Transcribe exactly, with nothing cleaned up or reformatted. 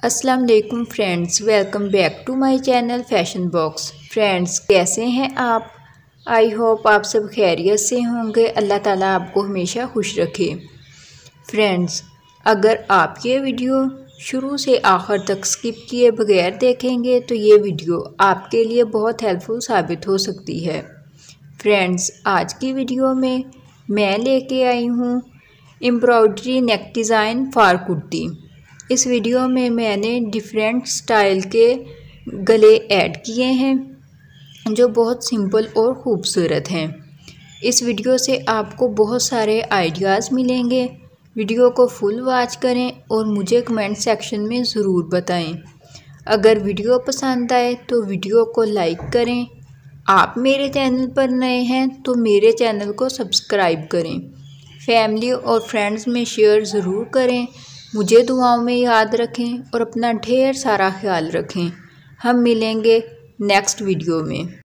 अस्सलाम वालेकुम friends, welcome back to my channel fashion box. Friends, कैसे हैं आप? आई होप आप सब खैरियत से होंगे। अल्लाह ताला आपको हमेशा खुश रखे। फ्रेंड्स, अगर आप ये वीडियो शुरू से आखिर तक स्किप किए बगैर देखेंगे तो ये वीडियो आपके लिए बहुत हेल्पफुल साबित हो सकती है। फ्रेंड्स, आज की वीडियो में मैं लेके आई हूँ embroidery neck design for kurti. इस वीडियो में मैंने डिफरेंट स्टाइल के गले ऐड किए हैं जो बहुत सिंपल और ख़ूबसूरत हैं। इस वीडियो से आपको बहुत सारे आइडियाज़ मिलेंगे। वीडियो को फुल वॉच करें और मुझे कमेंट सेक्शन में ज़रूर बताएं। अगर वीडियो पसंद आए तो वीडियो को लाइक करें। आप मेरे चैनल पर नए हैं तो मेरे चैनल को सब्सक्राइब करें। फैमिली और फ्रेंड्स में शेयर ज़रूर करें। मुझे दुआओं में याद रखें और अपना ढेर सारा ख्याल रखें। हम मिलेंगे नेक्स्ट वीडियो में।